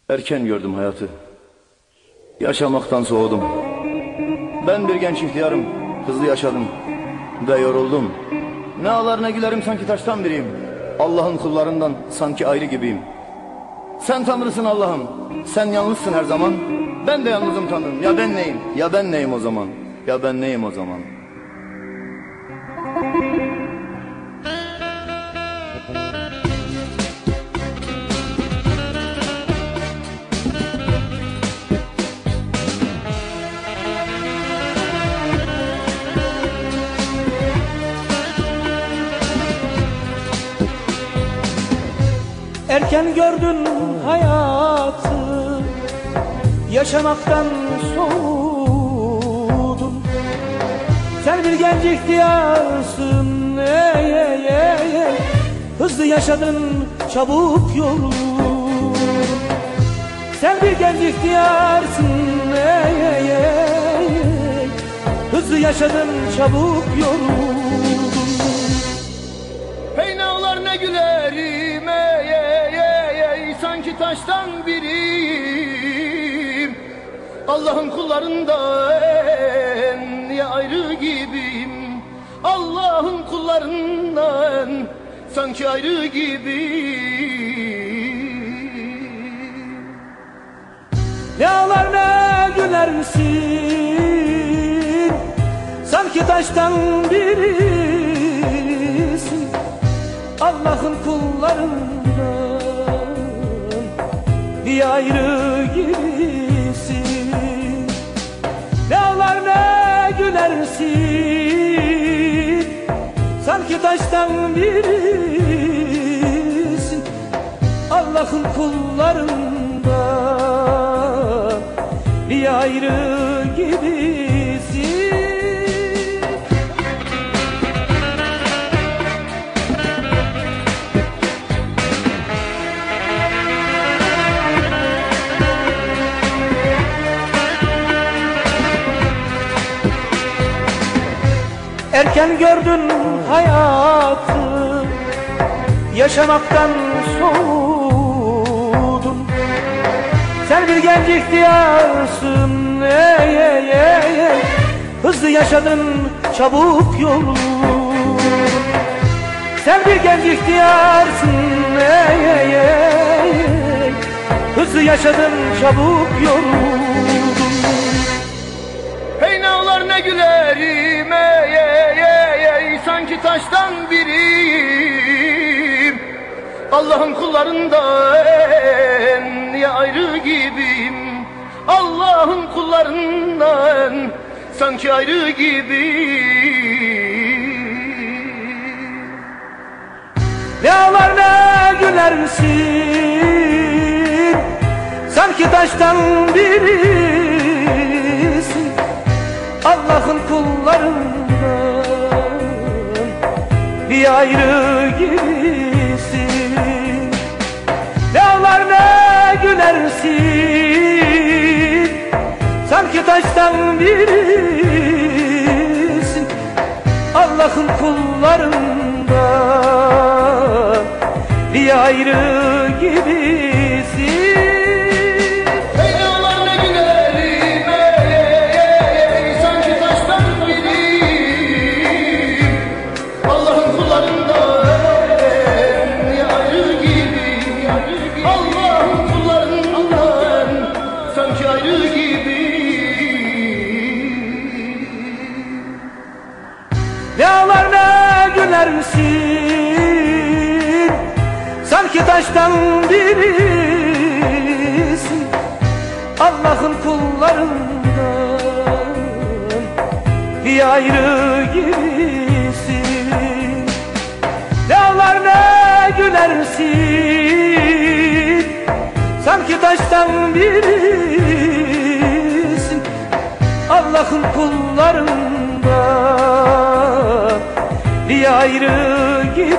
Erken gördüm hayatı. Yaşamaktan soğudum. Ben bir genç ihtiyarım. Hızlı yaşadım ve yoruldum. Ne ağlar ne gülerim, sanki taştan biriyim. Allah'ın kullarından sanki ayrı gibiyim. Sen Tanrısın Allah'ım. Sen yalnızsın her zaman. Ben de yalnızım Tanrım. Ya ben neyim? Ya ben neyim o zaman? Ya ben neyim o zaman? Erken gördün hayatı, yaşamaktan soğudun. Sen bir genç ihtiyarsın, hızlı yaşadın, çabuk yoruldun. Sen bir genç ihtiyarsın, hızlı yaşadın, çabuk yoruldun. Hey ne ağlar ne gülerim, sanki taştan biriyim. Allah'ın kullarından ya ayrı gibiyim. Allah'ın kullarından sanki ayrı gibiyim. Ne ağlar ne gülersin, sanki taştan birisin. Allah'ın kullarından bir ayrı gibisin. Ne ağlar ne gülersin, sanki taştan birisin. Allah'ın kullarından bir ayrı gibisin. Erken gördün hayatı, yaşamaktan soğudun. Sen bir genç ihtiyarsın, hızlı yaşadın, çabuk yoruldun. Sen bir genç ihtiyarsın, hızlı yaşadın, çabuk yoruldun. Hey ne ağlar ne gülerim, sanki taştan biriyim. Allah'ın kullarından ya ayrı gibiyim. Allah'ın kullarından sanki ayrı gibiyim. Ne ağlar ne gülersin, sanki taştan birisin. Allah'ın kullarından bir ayrı gibisin. Ne ağlar ne gülersin, sanki taştan birisin. Allah'ın kullarından bir ayrı gibisin. Ne ağlar ne gülersin, sanki taştan birisin. Allah'ın kullarından bir ayrı gibisin. Ne ağlar ne gülersin, sanki taştan birisin. Allah'ın kullarından bir ayrı gibisin.